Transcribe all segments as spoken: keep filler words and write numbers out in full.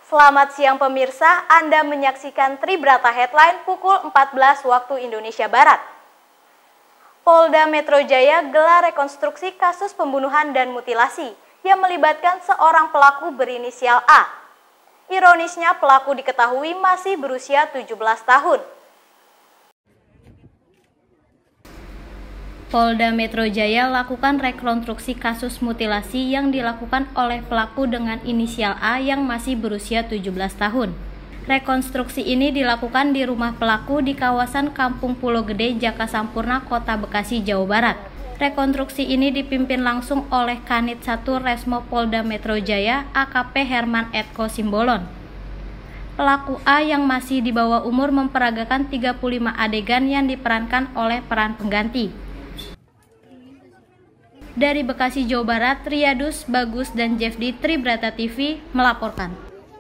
Selamat siang pemirsa, Anda menyaksikan Tribrata Headline pukul empat belas waktu Indonesia Barat. Polda Metro Jaya gelar rekonstruksi kasus pembunuhan dan mutilasi yang melibatkan seorang pelaku berinisial A. Ironisnya pelaku diketahui masih berusia tujuh belas tahun. Polda Metro Jaya lakukan rekonstruksi kasus mutilasi yang dilakukan oleh pelaku dengan inisial A yang masih berusia tujuh belas tahun. Rekonstruksi ini dilakukan di rumah pelaku di kawasan Kampung Pulo Gede, Jaka Sampurna, Kota Bekasi, Jawa Barat. Rekonstruksi ini dipimpin langsung oleh Kanit satu Resmo Polda Metro Jaya, A K P Herman Etko Simbolon. Pelaku A yang masih di bawah umur memperagakan tiga puluh lima adegan yang diperankan oleh peran pengganti. Dari Bekasi, Jawa Barat, Riyadus, Bagus, dan Jeffdi, Tribrata T V melaporkan.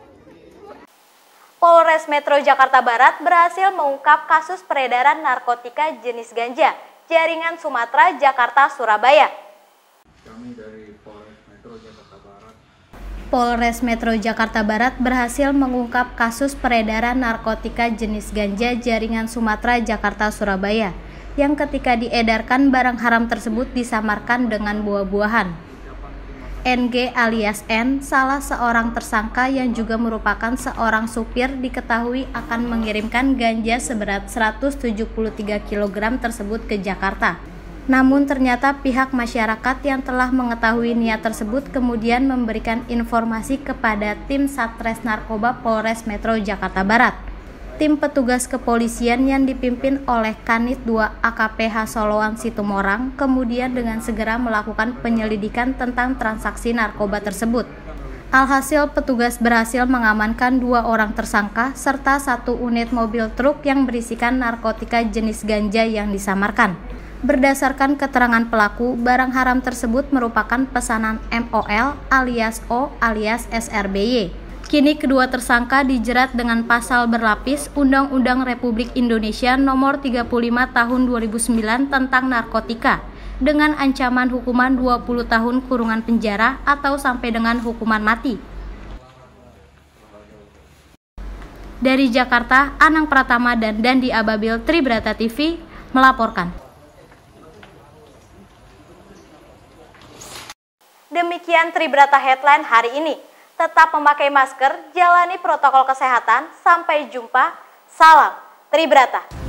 Polres Metro Jakarta Barat berhasil mengungkap kasus peredaran narkotika jenis ganja, jaringan Sumatera, Jakarta, Surabaya. Kami dari Polres Metro Jakarta Barat. Polres Metro Jakarta Barat berhasil mengungkap kasus peredaran narkotika jenis ganja, jaringan Sumatera, Jakarta, Surabaya, yang ketika diedarkan barang haram tersebut disamarkan dengan buah-buahan. N G alias N, salah seorang tersangka yang juga merupakan seorang supir, diketahui akan mengirimkan ganja seberat seratus tujuh puluh tiga kilogram tersebut ke Jakarta. Namun ternyata pihak masyarakat yang telah mengetahui niat tersebut kemudian memberikan informasi kepada tim Satres Narkoba Polres Metro Jakarta Barat. Tim petugas kepolisian yang dipimpin oleh Kanit dua A K P Hasoloan Situmorang kemudian dengan segera melakukan penyelidikan tentang transaksi narkoba tersebut. Alhasil petugas berhasil mengamankan dua orang tersangka serta satu unit mobil truk yang berisikan narkotika jenis ganja yang disamarkan. Berdasarkan keterangan pelaku, barang haram tersebut merupakan pesanan M O L alias O alias S R B Y. Kini kedua tersangka dijerat dengan pasal berlapis Undang-Undang Republik Indonesia Nomor tiga puluh lima Tahun dua ribu sembilan tentang narkotika dengan ancaman hukuman dua puluh tahun kurungan penjara atau sampai dengan hukuman mati. Dari Jakarta, Anang Pratama dan Dandi Ababil, Tribrata T V melaporkan. Demikian Tribrata Headline hari ini. Tetap memakai masker, jalani protokol kesehatan. Sampai jumpa. Salam Tribrata.